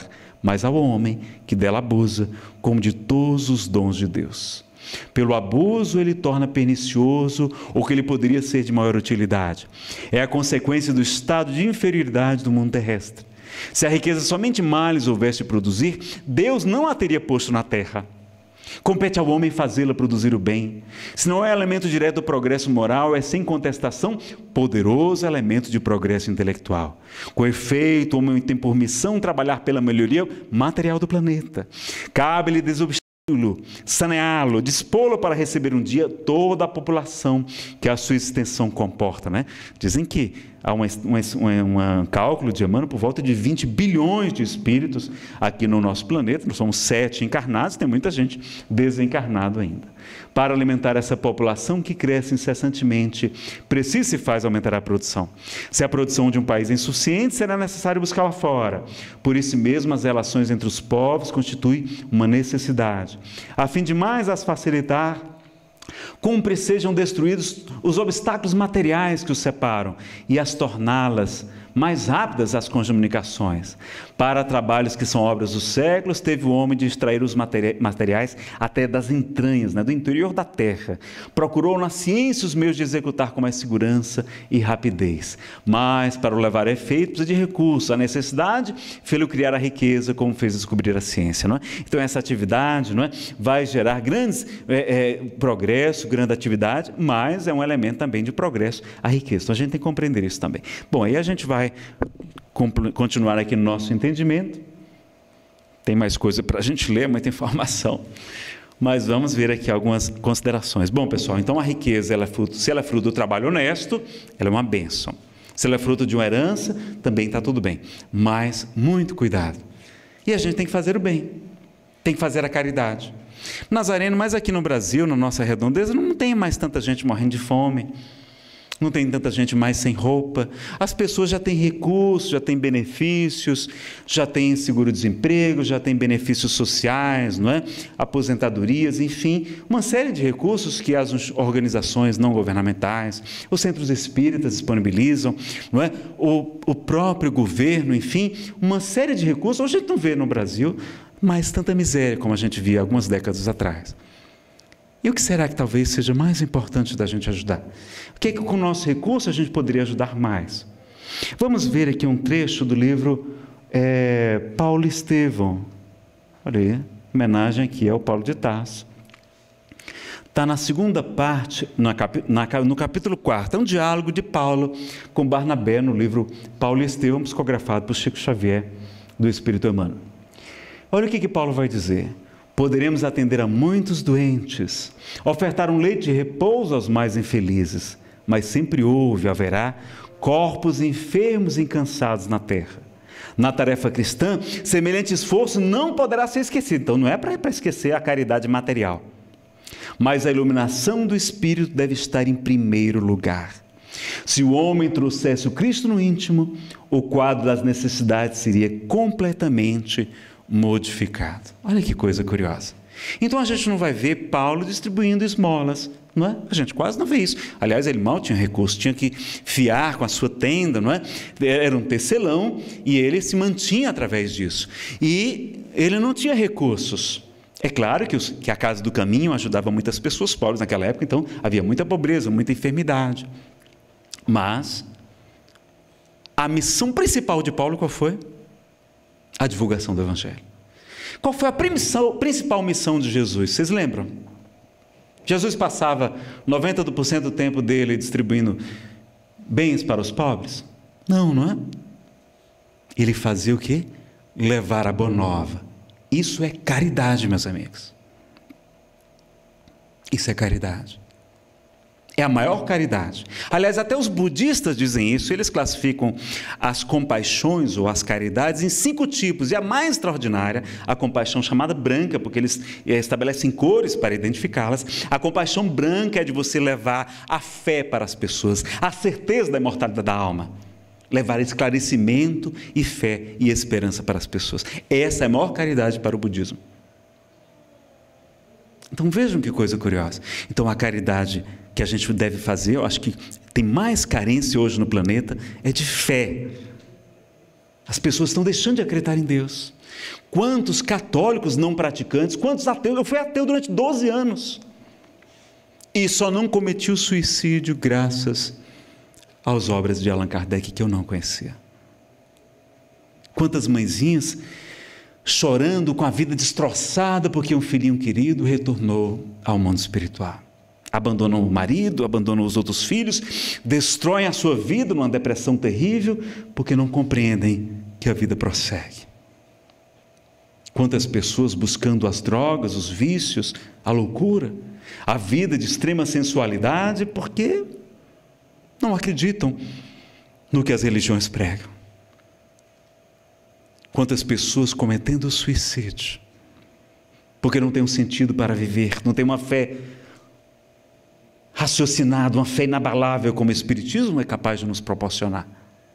Speaker 1: mas ao homem que dela abusa, como de todos os dons de Deus. Pelo abuso, ele torna pernicioso o que ele poderia ser de maior utilidade. É a consequência do estado de inferioridade do mundo terrestre. Se a riqueza somente males houvesse de produzir, Deus não a teria posto na terra. Compete ao homem fazê-la produzir o bem. Se não é elemento direto do progresso moral, é sem contestação poderoso elemento de progresso intelectual. Com efeito, o homem tem por missão trabalhar pela melhoria material do planeta. Cabe-lhe desobstruí-lo, saneá-lo, dispô-lo para receber um dia toda a população que a sua extensão comporta, né? Dizem que há um, um, um cálculo de Emmanuel por volta de vinte bilhões de espíritos aqui no nosso planeta. Nós somos sete encarnados, tem muita gente desencarnada ainda. Para alimentar essa população que cresce incessantemente, precisa se faz aumentar a produção. Se a produção de um país é insuficiente, será necessário buscá-la fora. Por isso mesmo, as relações entre os povos constituem uma necessidade. A fim de mais as facilitar, cumpre sejam destruídos os obstáculos materiais que os separam e as torná-las mais rápidas as comunicações. Para trabalhos que são obras dos séculos, teve o homem de extrair os materiais até das entranhas, né, do interior da terra. Procurou na ciência os meios de executar com mais segurança e rapidez. Mas, para o levar a efeito, precisa de recursos. A necessidade fez-lhe criar a riqueza, como fez descobrir a ciência. Não é? Então, essa atividade, não é, vai gerar grandes é, é, progresso, grande atividade, mas é um elemento também de progresso, a riqueza. Então, a gente tem que compreender isso também. Bom, aí a gente vai continuar aqui no nosso entendimento. Tem mais coisa para a gente ler, muita informação, mas vamos ver aqui algumas considerações. Bom, pessoal, então a riqueza, ela é fruto, se ela é fruto do trabalho honesto, ela é uma bênção. Se ela é fruto de uma herança, também está tudo bem, mas muito cuidado. E a gente tem que fazer o bem, tem que fazer a caridade. Nazareno, mas aqui no Brasil, na nossa redondeza, não tem mais tanta gente morrendo de fome, não tem tanta gente mais sem roupa, as pessoas já têm recursos, já têm benefícios, já têm seguro-desemprego, já têm benefícios sociais, não é? Aposentadorias, enfim, uma série de recursos que as organizações não governamentais, os centros espíritas disponibilizam, não é? o, o próprio governo, enfim, uma série de recursos. Hoje a gente não vê no Brasil mais tanta miséria como a gente via algumas décadas atrás. E o que será que talvez seja mais importante da gente ajudar? O que é que com o nosso recurso a gente poderia ajudar mais? Vamos ver aqui um trecho do livro é, Paulo Estevão. Olha aí, homenagem aqui ao Paulo de Tarso. Está na segunda parte, na, na, no capítulo quarto, é um diálogo de Paulo com Barnabé no livro Paulo Estevão, psicografado por Chico Xavier, do Espírito Emmanuel. Olha o que, que Paulo vai dizer. Poderemos atender a muitos doentes, ofertar um leito de repouso aos mais infelizes, mas sempre houve, haverá, corpos enfermos e cansados na terra. Na tarefa cristã, semelhante esforço não poderá ser esquecido. Então, não é para esquecer a caridade material, mas a iluminação do Espírito deve estar em primeiro lugar. Se o homem trouxesse o Cristo no íntimo, o quadro das necessidades seria completamente modificado. Olha que coisa curiosa. Então a gente não vai ver Paulo distribuindo esmolas, não é? A gente quase não vê isso. Aliás, ele mal tinha recurso, tinha que fiar com a sua tenda, não é? Era um tecelão e ele se mantinha através disso. E ele não tinha recursos. É claro que, os, que a Casa do Caminho ajudava muitas pessoas pobres naquela época, então havia muita pobreza, muita enfermidade. Mas a missão principal de Paulo qual foi? A divulgação do Evangelho. Qual foi a principal missão de Jesus? Vocês lembram? Jesus passava noventa por cento do tempo dele distribuindo bens para os pobres? Não, não é? Ele fazia o quê? Levar a boa nova. Isso é caridade, meus amigos. Isso é caridade. É a maior caridade. Aliás, até os budistas dizem isso, eles classificam as compaixões ou as caridades em cinco tipos, e a mais extraordinária, a compaixão chamada branca, porque eles estabelecem cores para identificá-las. A compaixão branca é de você levar a fé para as pessoas, a certeza da imortalidade da alma, levar esclarecimento e fé e esperança para as pessoas. Essa é a maior caridade para o budismo. Então vejam que coisa curiosa. Então a caridade que a gente deve fazer, eu acho que tem mais carência hoje no planeta, é de fé. As pessoas estão deixando de acreditar em Deus. Quantos católicos não praticantes, quantos ateus? Eu fui ateu durante doze anos. E só não cometi o suicídio graças às obras de Allan Kardec que eu não conhecia. Quantas mãezinhas chorando com a vida destroçada porque um filhinho querido retornou ao mundo espiritual. Abandonam o marido, abandonam os outros filhos, destroem a sua vida numa depressão terrível porque não compreendem que a vida prossegue. Quantas pessoas buscando as drogas, os vícios, a loucura, a vida de extrema sensualidade porque não acreditam no que as religiões pregam. Quantas pessoas cometendo suicídio porque não tem um sentido para viver, não tem uma fé raciocinada, uma fé inabalável como o Espiritismo é capaz de nos proporcionar.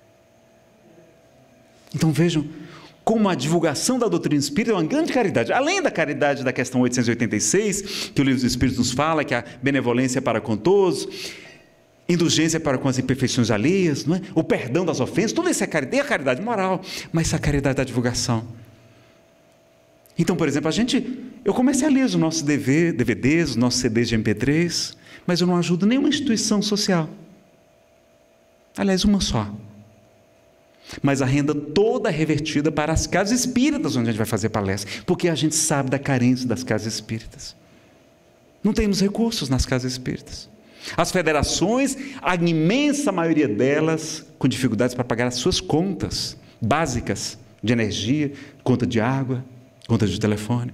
Speaker 1: Então vejam como a divulgação da doutrina espírita é uma grande caridade, além da caridade da questão oitocentos e oitenta e seis, que o Livro dos Espíritos nos fala, que a benevolência para com todos, indulgência para com as imperfeições alheias, não é? O perdão das ofensas, tudo isso é caridade, é a caridade moral, mas essa é a caridade da divulgação. Então, por exemplo, a gente, eu comercializo os nossos D V Ds, os nossos C Ds de M P três, mas eu não ajudo nenhuma instituição social. Aliás, uma só. Mas a renda toda é revertida para as casas espíritas, onde a gente vai fazer palestra, porque a gente sabe da carência das casas espíritas. Não temos recursos nas casas espíritas. As federações, a imensa maioria delas, com dificuldades para pagar as suas contas básicas de energia, conta de água, conta de telefone.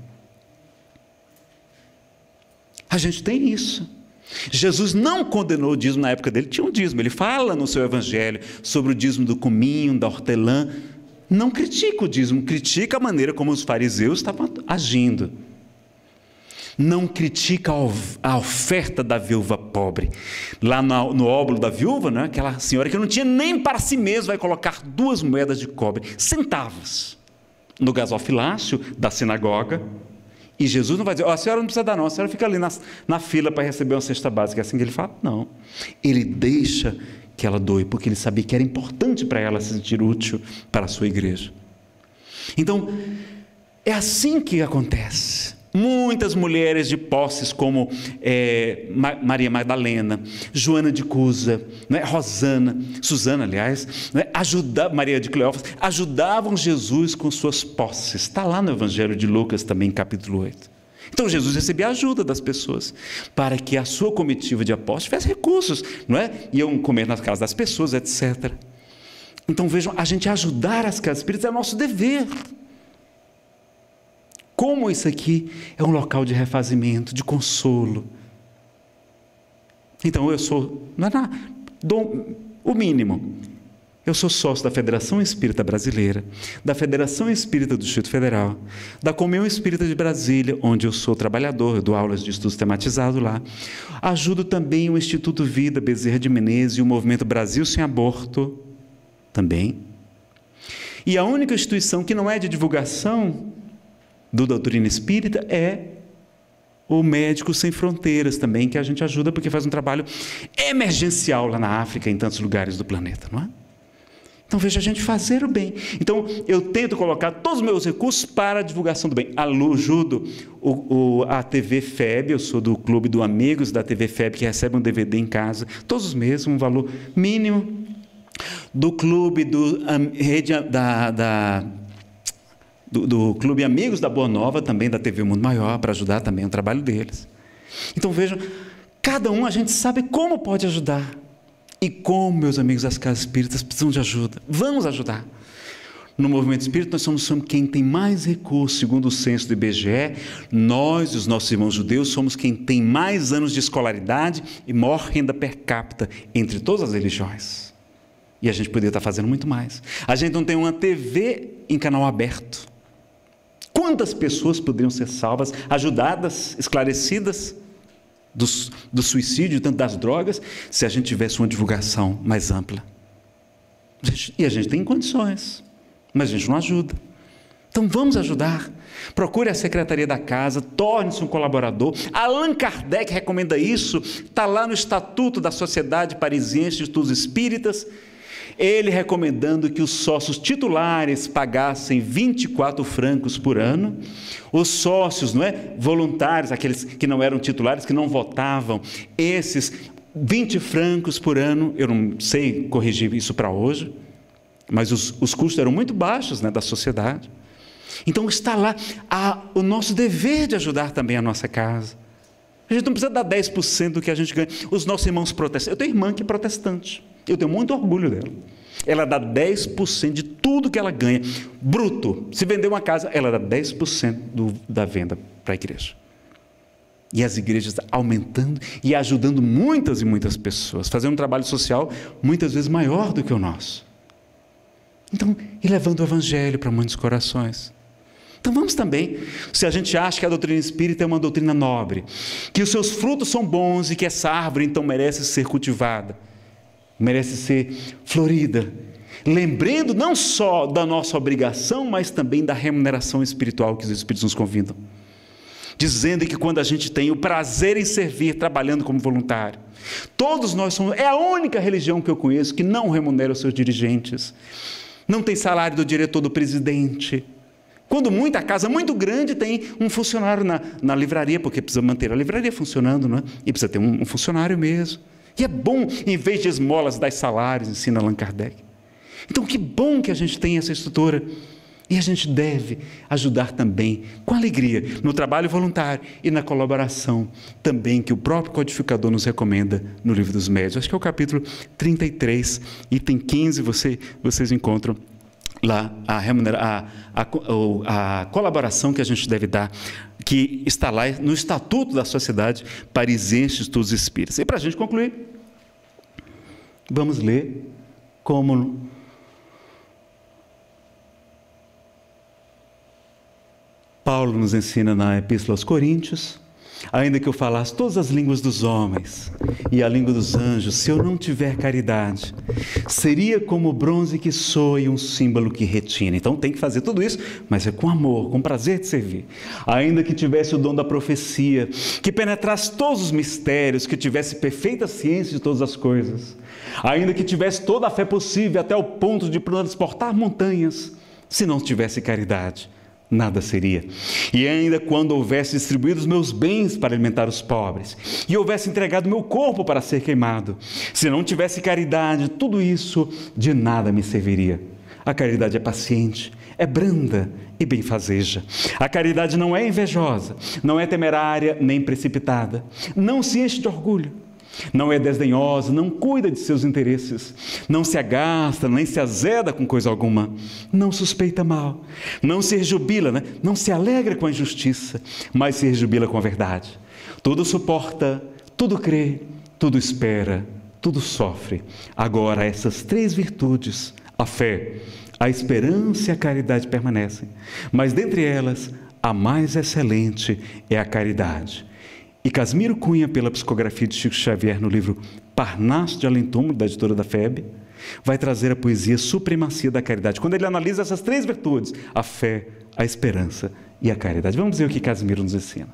Speaker 1: A gente tem isso. Jesus não condenou o dízimo na época dele, tinha um dízimo, ele fala no seu evangelho sobre o dízimo do cominho, da hortelã, não critica o dízimo, critica a maneira como os fariseus estavam agindo, não critica a oferta da viúva pobre, lá no, no óbolo da viúva, né, aquela senhora que não tinha nem para si mesma, vai colocar duas moedas de cobre, centavos, no gasofilácio da sinagoga. E Jesus não vai dizer, oh, a senhora não precisa dar não, a senhora fica ali na, na fila para receber uma cesta básica, é assim que ele fala? Não, ele deixa que ela doe, porque ele sabia que era importante para ela se sentir útil para a sua igreja. Então, é assim que acontece. Muitas mulheres de posses como é, Maria Magdalena, Joana de Cusa, né, Rosana, Susana, aliás, né, ajuda, Maria de Cleófas, ajudavam Jesus com suas posses. Está lá no Evangelho de Lucas também, capítulo oito. Então Jesus recebia a ajuda das pessoas para que a sua comitiva de apóstolos tivesse recursos, não é? Iam comer nas casas das pessoas, etcétera. Então vejam, a gente ajudar as casas espíritas é nosso dever. Como isso aqui é um local de refazimento, de consolo. Então eu sou, não é nada, dou o mínimo. Eu sou sócio da Federação Espírita Brasileira, da Federação Espírita do Distrito Federal, da Comunhão Espírita de Brasília, onde eu sou trabalhador, eu dou aulas de estudo sistematizado lá. Ajudo também o Instituto Vida Bezerra de Menezes e o Movimento Brasil Sem Aborto, também. E a única instituição que não é de divulgação do doutrina espírita é o Médicos Sem Fronteiras também, que a gente ajuda porque faz um trabalho emergencial lá na África, em tantos lugares do planeta, não é? Então veja, a gente fazer o bem. Então eu tento colocar todos os meus recursos para a divulgação do bem. Ajudo o, o, a T V F E B, eu sou do clube do Amigos da T V F E B, que recebe um D V D em casa, todos os meses, um valor mínimo, do clube do, um, rede, da... da Do, do Clube Amigos da Boa Nova, também da T V Mundo Maior, para ajudar também o trabalho deles. Então vejam, cada um a gente sabe como pode ajudar. E como, meus amigos das casas espíritas, precisam de ajuda. Vamos ajudar. No movimento espírita, nós somos quem tem mais recursos, segundo o censo do I B G E, nós, os nossos irmãos judeus, somos quem tem mais anos de escolaridade e maior renda per capita entre todas as religiões. E a gente poderia estar fazendo muito mais. A gente não tem uma T V em canal aberto. Quantas pessoas poderiam ser salvas, ajudadas, esclarecidas do, do suicídio, tanto das drogas, se a gente tivesse uma divulgação mais ampla? E a gente tem condições, mas a gente não ajuda. Então vamos ajudar. Procure a Secretaria da Casa, torne-se um colaborador. Allan Kardec recomenda isso, está lá no Estatuto da Sociedade Parisiense de Estudos Espíritas. Ele recomendando que os sócios titulares pagassem vinte e quatro francos por ano, os sócios, não é, voluntários, aqueles que não eram titulares, que não votavam, esses vinte francos por ano. Eu não sei corrigir isso para hoje, mas os, os custos eram muito baixos, né, da sociedade. Então está lá a, o nosso dever de ajudar também a nossa casa. A gente não precisa dar dez por cento do que a gente ganha. Os nossos irmãos protestantes, eu tenho irmã que é protestante, eu tenho muito orgulho dela. Ela dá dez por cento de tudo que ela ganha, bruto. Se vender uma casa, ela dá dez por cento do, da venda para a igreja. E as igrejas aumentando e ajudando muitas e muitas pessoas, fazendo um trabalho social muitas vezes maior do que o nosso. Então, e levando o evangelho para muitos corações. Então vamos também, se a gente acha que a doutrina espírita é uma doutrina nobre, que os seus frutos são bons e que essa árvore então merece ser cultivada, merece ser florida, lembrando não só da nossa obrigação, mas também da remuneração espiritual que os Espíritos nos convidam, dizendo que quando a gente tem o prazer em servir, trabalhando como voluntário, todos nós somos, é a única religião que eu conheço que não remunera os seus dirigentes, não tem salário do diretor, do presidente. Quando muita casa muito grande tem um funcionário na, na livraria, porque precisa manter a livraria funcionando, não é? E precisa ter um, um funcionário mesmo. E é bom, em vez de esmolas, dar salários, ensina Allan Kardec. Então, que bom que a gente tem essa estrutura. E a gente deve ajudar também, com alegria, no trabalho voluntário e na colaboração também que o próprio codificador nos recomenda no Livro dos Médiuns. Acho que é o capítulo trinta e três, item quinze, você, vocês encontram lá a, remunera, a, a, a colaboração que a gente deve dar, que está lá no Estatuto da Sociedade Parisiense dos Espíritos. E para a gente concluir, vamos ler como Paulo nos ensina na Epístola aos Coríntios: ainda que eu falasse todas as línguas dos homens e a língua dos anjos, se eu não tiver caridade, seria como o bronze que soa e um símbolo que retina. Então tem que fazer tudo isso, mas é com amor, com prazer de servir. Ainda que tivesse o dom da profecia, que penetrasse todos os mistérios, que tivesse perfeita ciência de todas as coisas, ainda que tivesse toda a fé possível até o ponto de transportar montanhas, se não tivesse caridade, nada seria. E ainda quando houvesse distribuído os meus bens para alimentar os pobres, e houvesse entregado meu corpo para ser queimado, se não tivesse caridade, tudo isso de nada me serviria. A caridade é paciente, é branda e benfazeja. A caridade não é invejosa, não é temerária nem precipitada, não se enche de orgulho, não é desdenhosa, não cuida de seus interesses, não se agasta, nem se azeda com coisa alguma, não suspeita mal, não se rejubila, né? Não se alegra com a injustiça, mas se rejubila com a verdade. Tudo suporta, tudo crê, tudo espera, tudo sofre. Agora, essas três virtudes, a fé, a esperança e a caridade permanecem, mas dentre elas, a mais excelente é a caridade. E Casimiro Cunha, pela psicografia de Chico Xavier no livro Parnaso de Além Túmulo, da editora da F E B, vai trazer a poesia Supremacia da Caridade, quando ele analisa essas três virtudes, a fé, a esperança e a caridade. Vamos ver o que Casimiro nos ensina.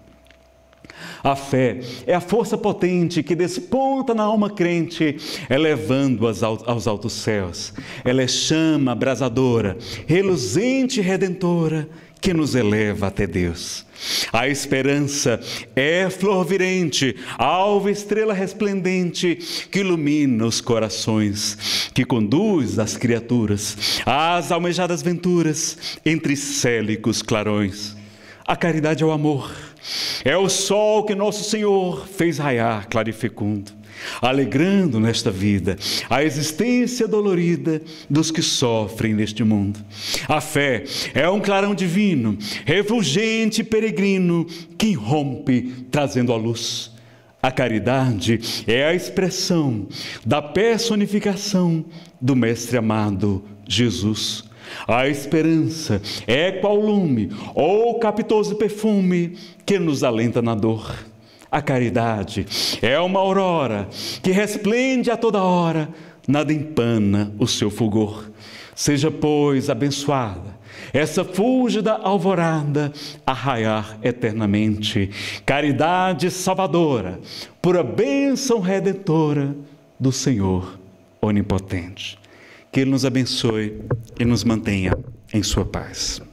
Speaker 1: A fé é a força potente que desponta na alma crente, elevando-as aos altos céus. Ela é chama abrasadora, reluzente e redentora, que nos eleva até Deus. A esperança é flor virente, alva estrela resplendente, que ilumina os corações, que conduz as criaturas às almejadas venturas, entre célicos clarões. A caridade é o amor, é o sol que nosso Senhor fez raiar claro e fecundo, alegrando nesta vida a existência dolorida dos que sofrem neste mundo. A fé é um clarão divino, refulgente e peregrino, que irrompe trazendo a luz. A caridade é a expressão da personificação do Mestre amado Jesus. A esperança é qual lume ou capitoso perfume que nos alenta na dor. A caridade é uma aurora que resplende a toda hora, nada empana o seu fulgor. Seja, pois, abençoada essa fúlgida alvorada a raiar eternamente, caridade salvadora, pura bênção redentora do Senhor onipotente. Que Ele nos abençoe e nos mantenha em sua paz.